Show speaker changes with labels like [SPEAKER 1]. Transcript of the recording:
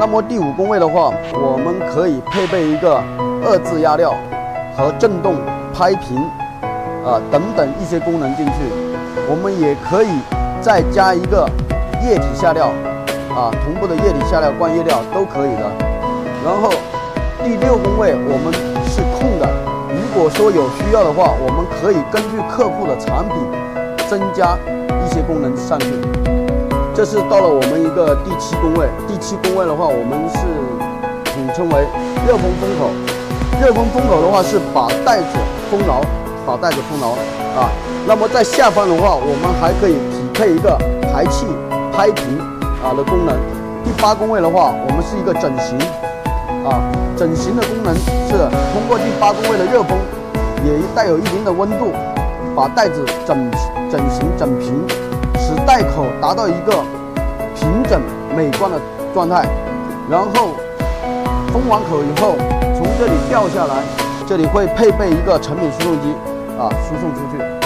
[SPEAKER 1] 那么第5工位的话，我们可以配备一个2字压料和震动拍平等等一些功能进去。我们也可以再加一个液体下料同步的液体下料、灌液料都可以的。然后第6工位我们是空的，如果说有需要的话，我们可以根据客户的产品增加一些功能上去。这是到了我们一个第7工位。第7工位的话，我们是统称为热风封口。热风封口的话是把带子封牢，那么在下方的话，我们还可以匹配一个排气拍平的功能。第8工位的话，我们是一个整形整形的功能是通过第8工位的热风，也带有一定的温度，把带子整形整平，使带口达到一个平整美观的状态。然后封完口以后，从这里掉下来，这里会配备一个成品输送机输送出去。